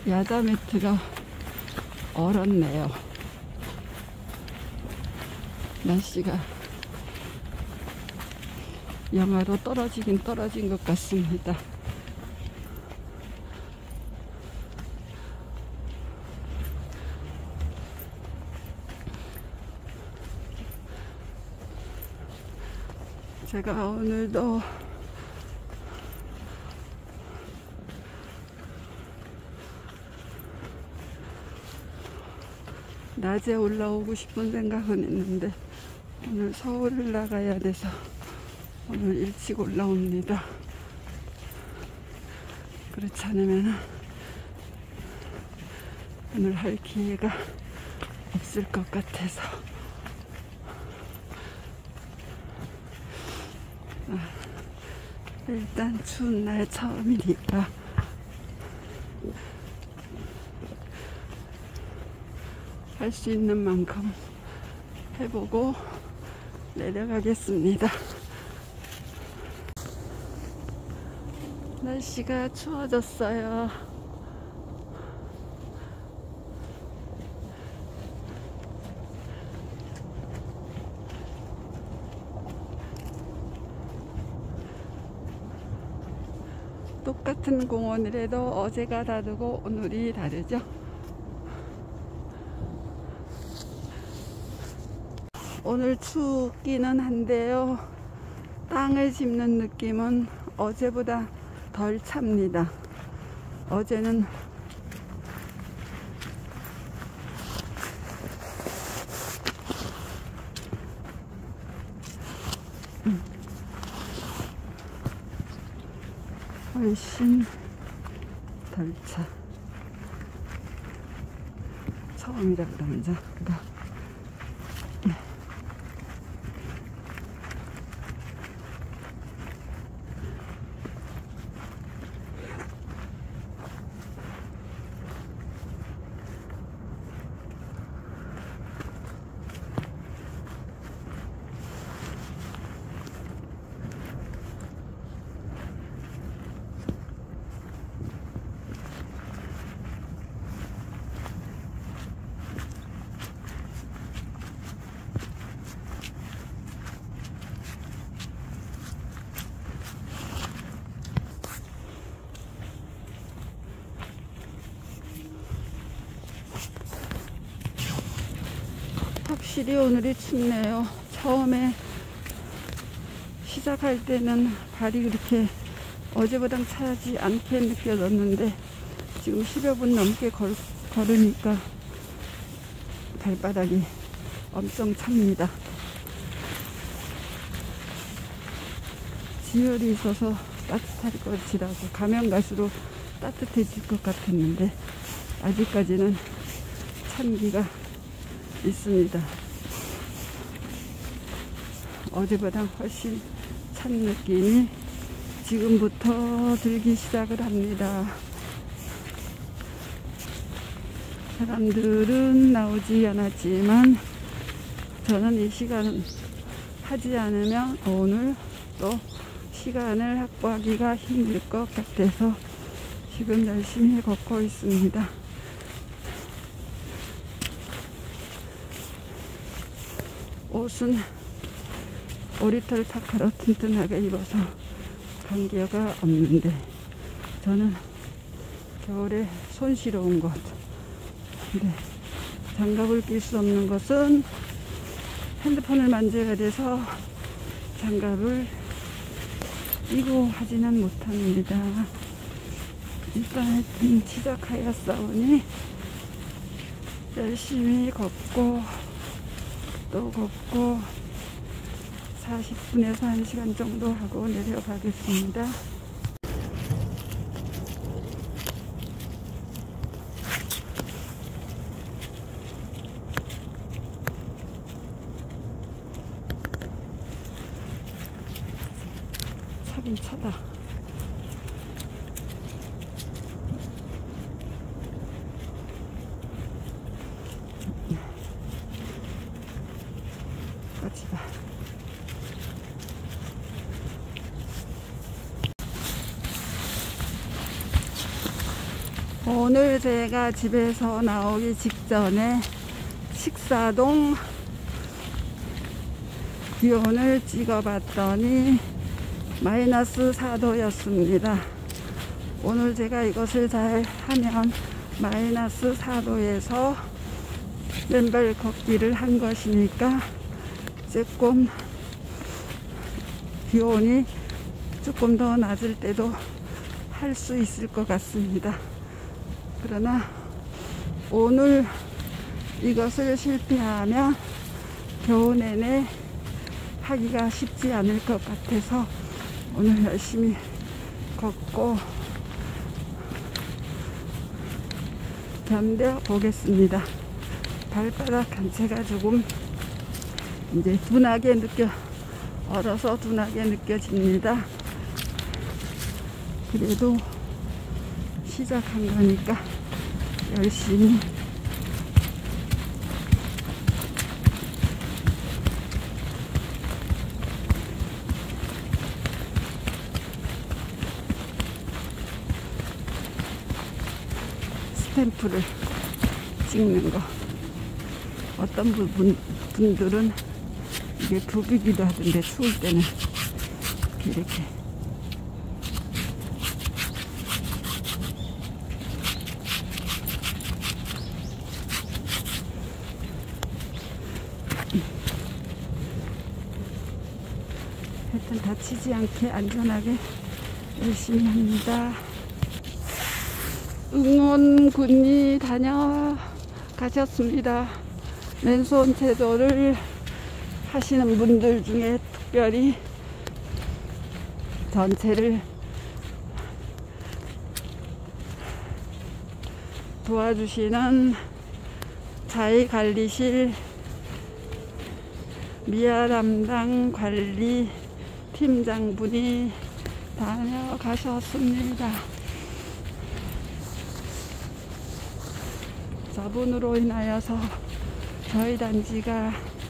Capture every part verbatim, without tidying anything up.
야자 매트가 얼었네요. 날씨가 영하로 떨어지긴 떨어진 것 같습니다. 제가 오늘도 낮에 올라오고 싶은 생각은 있는데 오늘 서울을 나가야 돼서 오늘 일찍 올라옵니다. 그렇지 않으면 오늘 할 기회가 없을 것 같아서 아, 일단 추운 날 처음이니까 할 수 있는 만큼 해보고 내려가겠습니다. 날씨가 추워졌어요. 똑같은 공원이라도 어제가 다르고 오늘이 다르죠. 오늘 춥기는 한데요. 땅을 짚는 느낌은 어제보다 덜 찹니다. 어제는 음. 훨씬 덜 차. 처음이라 그러면서 그가 네. 확실히 오늘이 춥네요. 처음에 시작할 때는 발이 그렇게 어제보다 차지 않게 느껴졌는데 지금 십여 분 넘게 걸, 걸으니까 발바닥이 엄청 찹니다. 지혈이 있어서 따뜻할 것이라고 가면 갈수록 따뜻해질 것 같았는데 아직까지는 찬기가 있습니다. 어제보다 훨씬 찬 느낌이 지금부터 들기 시작을 합니다. 사람들은 나오지 않았지만 저는 이 시간은 하지 않으면 오늘 또 시간을 확보하기가 힘들 것 같아서 지금 열심히 걷고 있습니다. 옷은 오리털 타카로 튼튼하게 입어서 관계가 없는데 저는 겨울에 손시러운 것, 근데 장갑을 낄 수 없는 것은 핸드폰을 만져야 돼서 장갑을 끼고 하지는 못합니다. 일단 하여튼 시작하였사오니 열심히 걷고 또 걷고 사십 분에서 한 시간 정도 하고 내려가겠습니다. 차긴 차다. 까지가 오늘 제가 집에서 나오기 직전에 식사동 기온을 찍어봤더니 마이너스 사 도였습니다. 오늘 제가 이것을 잘 하면 마이너스 사 도에서 맨발 걷기를 한 것이니까 조금 기온이 조금 더 낮을 때도 할 수 있을 것 같습니다. 그러나 오늘 이것을 실패하면 겨우 내내 하기가 쉽지 않을 것 같아서 오늘 열심히 걷고 견뎌 보겠습니다. 발바닥 간체가 조금 이제 둔하게 느껴 얼어서 둔하게 느껴집니다. 그래도 시작한 거니까 열심히 스탬프를 찍는 거. 어떤 분, 분들은 이게 부비기도 하던데 추울 때는 이렇게 하여튼 다치지 않게 안전하게 열심히 합니다. 응원군이 다녀가셨습니다. 맨손 제도를 하시는 분들 중에 특별히 전체를 도와주시는 자위관리실 미아 담당 관리 팀장분이 다녀가셨습니다. 저분으로 인하여서 저희 단지가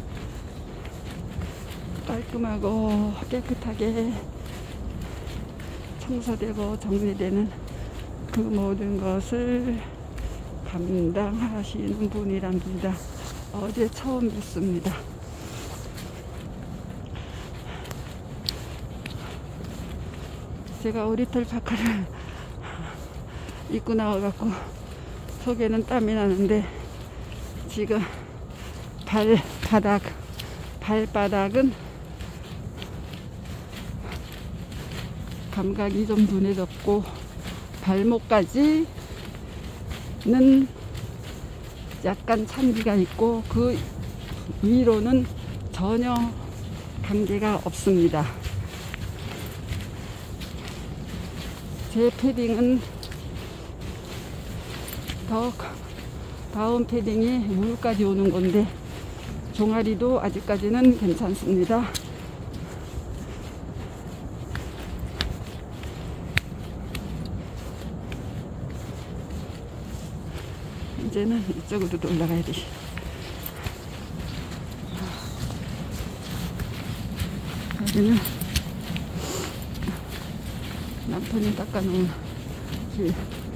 깔끔하고 깨끗하게 청소되고 정리되는 그 모든 것을 감당하시는 분이랍니다. 어제 처음 뵙습니다. 제가 오리털 파카를 입고 나와갖고 속에는 땀이 나는데 지금 발바닥 발바닥은 감각이 좀 둔해졌고 발목까지는 약간 찬기가 있고 그 위로는 전혀 관계가 없습니다. 제 패딩은 더 다음 패딩이 무릎까지 오는 건데 종아리도 아직까지는 괜찮습니다. 이제는 이쪽으로도 올라가야 돼. 여기는 남편이 닦아놓은 길.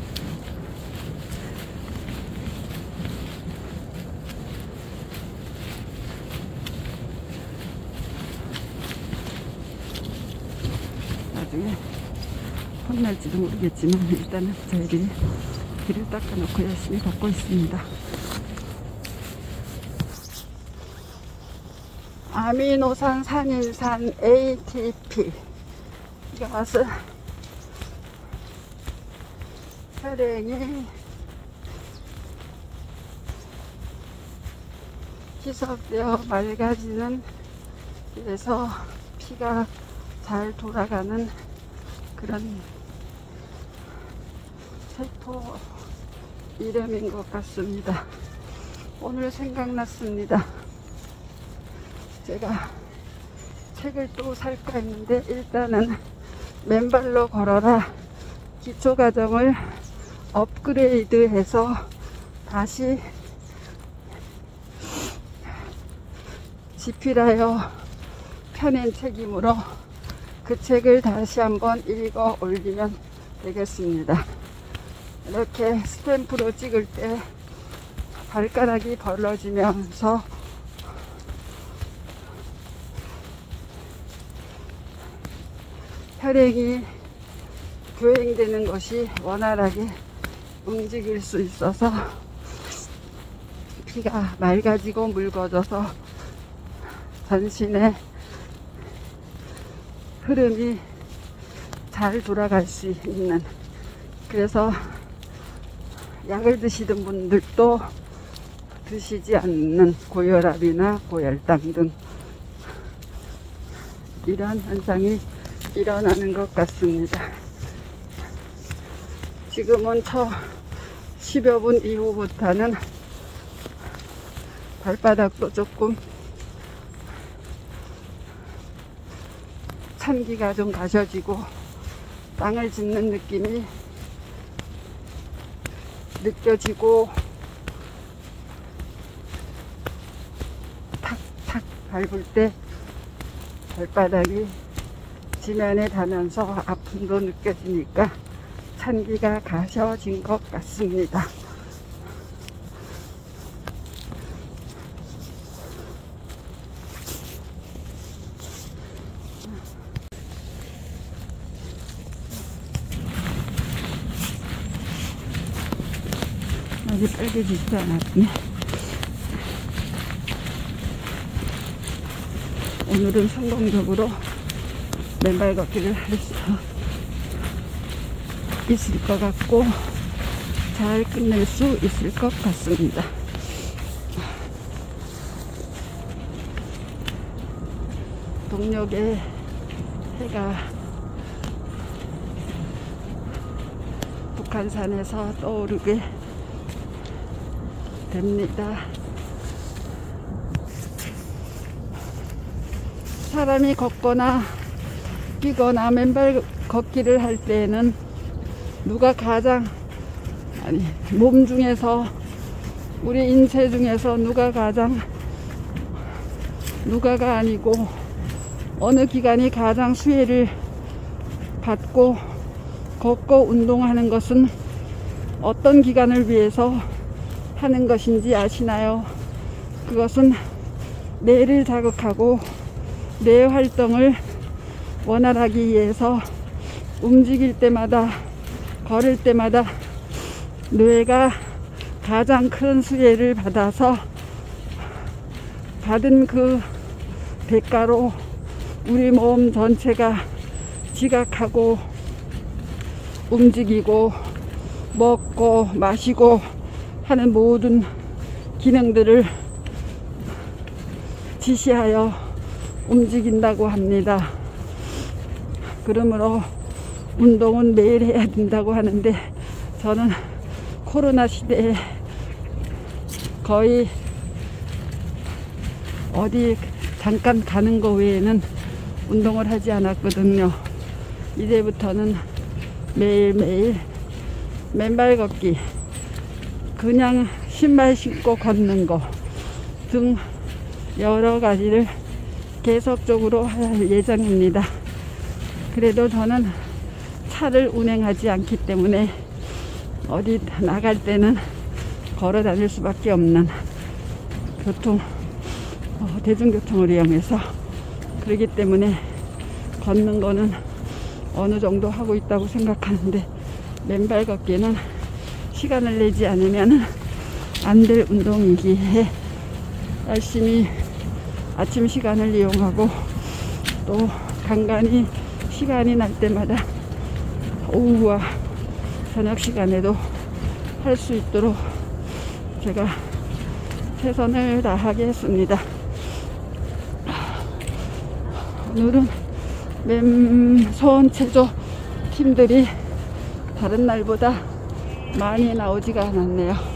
나중에 혼날지도 모르겠지만 일단은 저희들이 길을 닦아놓고 열심히 걷고 있습니다. 아미노산 산인산 에이티피 이것은 혈행이 희석되어 맑아지는 그래서 피가 잘 돌아가는 그런 세포 이름인 것 같습니다. 오늘 생각났습니다. 제가 책을 또 살까 했는데 일단은 맨발로 걸어라 기초과정을 업그레이드해서 다시 집필하여 펴낸 책이므로 그 책을 다시 한번 읽어 올리면 되겠습니다. 이렇게 스탬프로 찍을 때 발가락이 벌어지면서 혈액이 교행되는 것이 원활하게 움직일 수 있어서 피가 맑아지고 묽어져서 전신의 흐름이 잘 돌아갈 수 있는, 그래서 약을 드시던 분들도 드시지 않는 고혈압이나 고혈당 등 이러한 현상이 일어나는 것 같습니다. 지금은 저 십여 분 이후부터는 발바닥도 조금 찬기가 좀 가셔지고 땅을 짚는 느낌이 느껴지고 탁탁 밟을 때 발바닥이 지면에 닿으면서 아픔도 느껴지니까 찬기가 가셔진 것 같습니다. 아직 빨개지지도 않았네. 오늘은 성공적으로 맨발 걷기를 할 수 있을 것 같고 잘 끝낼 수 있을 것 같습니다. 동력의 해가 북한산에서 떠오르게 됩니다. 사람이 걷거나 뛰거나 맨발 걷기를 할 때에는 누가 가장, 아니 몸 중에서, 우리 인체 중에서 누가 가장, 누가가 아니고 어느 기관이 가장 수혜를 받고 걷고 운동하는 것은 어떤 기관을 위해서 하는 것인지 아시나요? 그것은 뇌를 자극하고 뇌 활동을 원활하기 위해서 움직일 때마다, 걸을 때마다 뇌가 가장 큰 수혜를 받아서 받은 그 대가로 우리 몸 전체가 지각하고 움직이고 먹고 마시고 하는 모든 기능들을 지시하여 움직인다고 합니다. 그러므로 운동은 매일 해야 된다고 하는데, 저는 코로나 시대에 거의 어디 잠깐 가는 거 외에는 운동을 하지 않았거든요. 이제부터는 매일매일 맨발 걷기, 그냥 신발 신고 걷는 거 등 여러 가지를 계속적으로 할 예정입니다. 그래도 저는 차를 운행하지 않기 때문에 어디 나갈 때는 걸어 다닐 수밖에 없는 교통, 어, 대중교통을 이용해서, 그렇기 때문에 걷는 거는 어느 정도 하고 있다고 생각하는데, 맨발 걷기는 시간을 내지 않으면 안 될 운동이기에 열심히 아침 시간을 이용하고 또 간간히 시간이 날 때마다 오후와 저녁 시간에도 할 수 있도록 제가 최선을 다하겠습니다. 오늘은 맨손 체조 팀들이 다른 날보다 많이 나오지가 않았네요.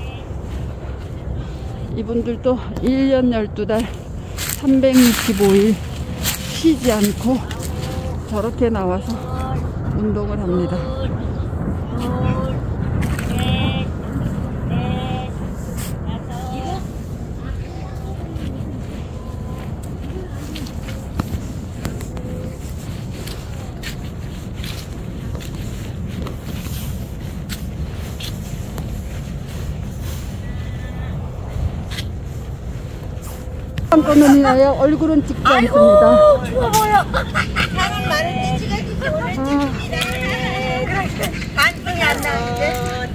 이분들도 일 년 열두 달 삼백육십오 일 쉬지 않고 저렇게 나와서 운동을 합니다. 초상권은 인하여 얼굴은 찍지 않습니다. 아이고 추워 보여. 향은 많은데 찍어주지 오늘 찍습니다. 반성이 안 나는데.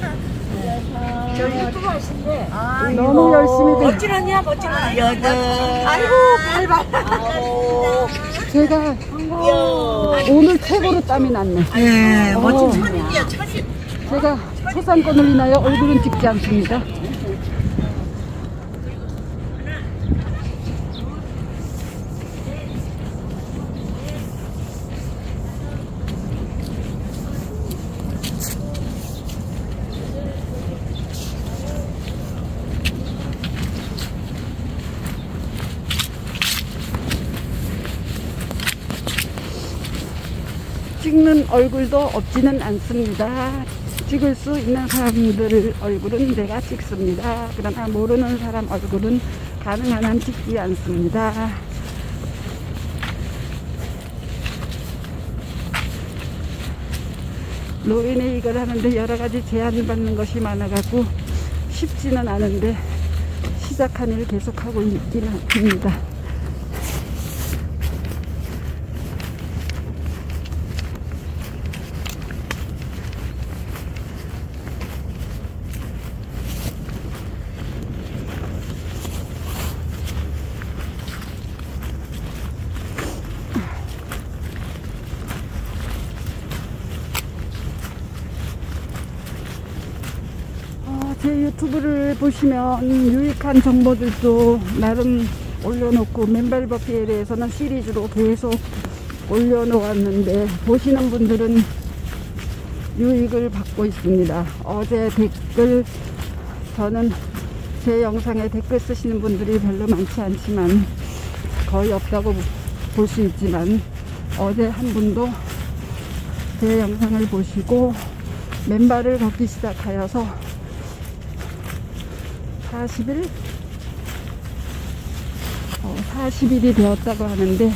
저 유튜브 하신대. 너무 열심히 들 멋지러냐 멋지러냐. 여덟. 아이고 발발. 제가 오늘 최고로 땀이 났네. 네, 어. 멋진 천이야 천이. 제가 초상권을 인하여 얼굴은 찍지 않습니다. 찍는 얼굴도 없지는 않습니다. 찍을 수 있는 사람들 얼굴은 내가 찍습니다. 그러나 모르는 사람 얼굴은 가능한 한 찍지 않습니다. 노인이 이걸 하는데 여러 가지 제한을 받는 것이 많아가지고 쉽지는 않은데 시작한 일 계속하고 있긴 합니다. 제 유튜브를 보시면 유익한 정보들도 나름 올려놓고 맨발 걷기에 대해서는 시리즈로 계속 올려놓았는데 보시는 분들은 유익을 받고 있습니다. 어제 댓글, 저는 제 영상에 댓글 쓰시는 분들이 별로 많지 않지만 거의 없다고 볼 수 있지만 어제 한 분도 제 영상을 보시고 맨발을 걷기 시작하여서 사십 일? 어, 사십 일이 되었다고 하는데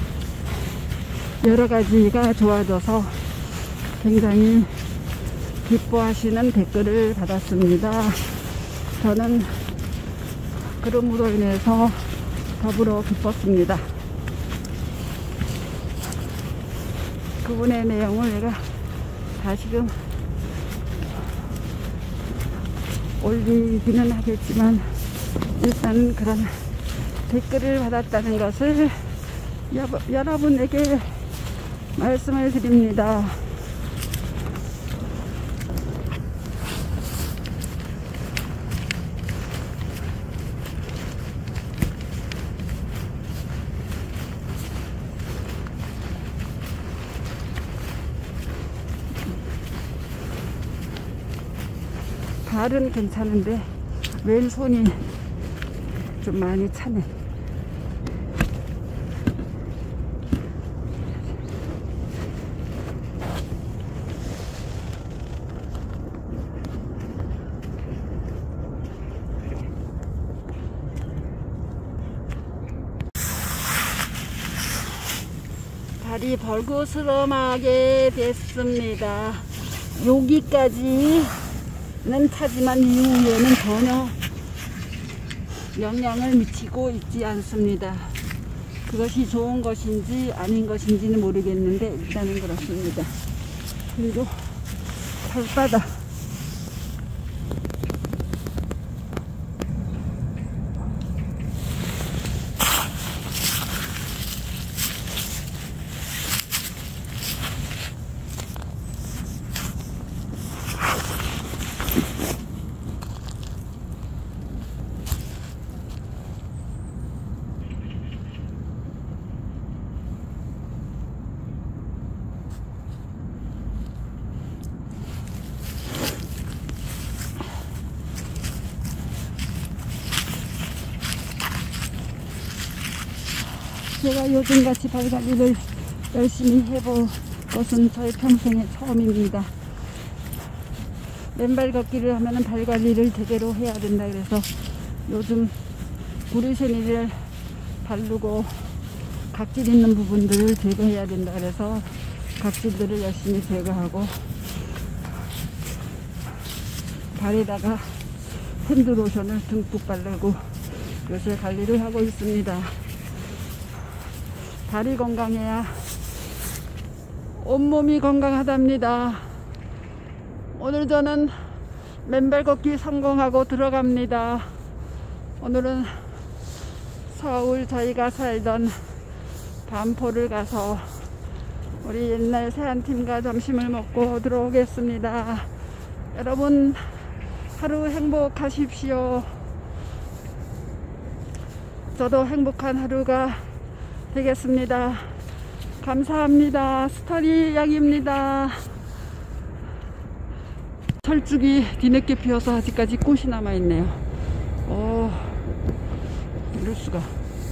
여러 가지가 좋아져서 굉장히 기뻐하시는 댓글을 받았습니다. 저는 그럼으로 인해서 더불어 기뻤습니다. 그분의 내용을 내가 다시금 올리기는 하겠지만 일단 그런 댓글을 받았다는 것을 여, 여러분에게 말씀을 드립니다. 발은 괜찮은데 왼손이 좀 많이 차네. 발이 벌거스름하게 됐습니다. 여기까지 는 차지만 이후에는 전혀 영향을 미치고 있지 않습니다. 그것이 좋은 것인지 아닌 것인지는 모르겠는데 일단은 그렇습니다. 그리고 발바닥, 제가 요즘같이 발관리를 열심히 해볼 것은 저의 평생의 처음입니다. 맨발 걷기를 하면 발관리를 제대로 해야 된다 그래서 요즘 구리새니를 바르고 각질 있는 부분들을 제거해야 된다 그래서 각질들을 열심히 제거하고 발에다가 핸드로션을 듬뿍 바르고 요새 관리를 하고 있습니다. 다리 건강해야 온몸이 건강하답니다. 오늘 저는 맨발 걷기 성공하고 들어갑니다. 오늘은 서울 저희가 살던 반포를 가서 우리 옛날 세안팀과 점심을 먹고 들어오겠습니다. 여러분 하루 행복하십시오. 저도 행복한 하루가 되겠습니다. 감사합니다. 스터리 양입니다. 철쭉이 뒤늦게 피어서 아직까지 꽃이 남아있네요. 오, 이럴수가.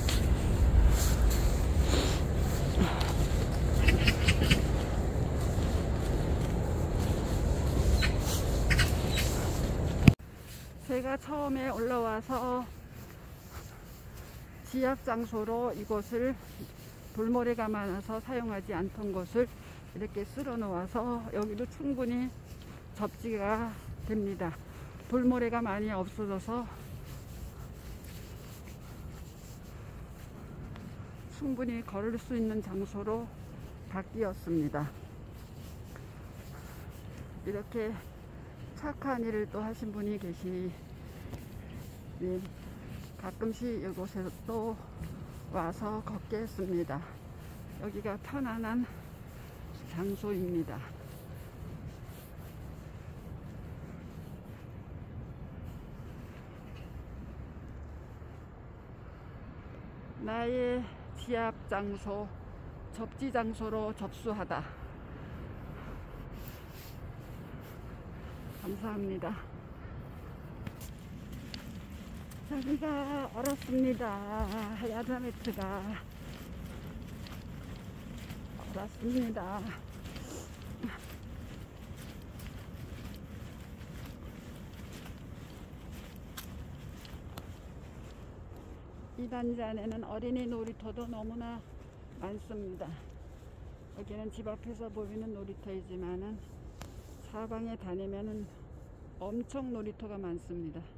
제가 처음에 올라와서 지압 장소로 이곳을 돌모래가 많아서 사용하지 않던 곳을 이렇게 쓸어 놓아서 여기도 충분히 접지가 됩니다. 돌모래가 많이 없어져서 충분히 걸을 수 있는 장소로 바뀌었습니다. 이렇게 착한 일을 또 하신 분이 계시니 가끔씩 이곳에 또 와서 걷겠습니다. 여기가 편안한 장소입니다. 나의 지압 장소, 접지 장소로 접수하다. 감사합니다. 저기가 얼었습니다. 야자매트가 얼었습니다. 이 단지 안에는 어린이 놀이터도 너무나 많습니다. 여기는 집 앞에서 보이는 놀이터이지만은 사방에 다니면은 엄청 놀이터가 많습니다.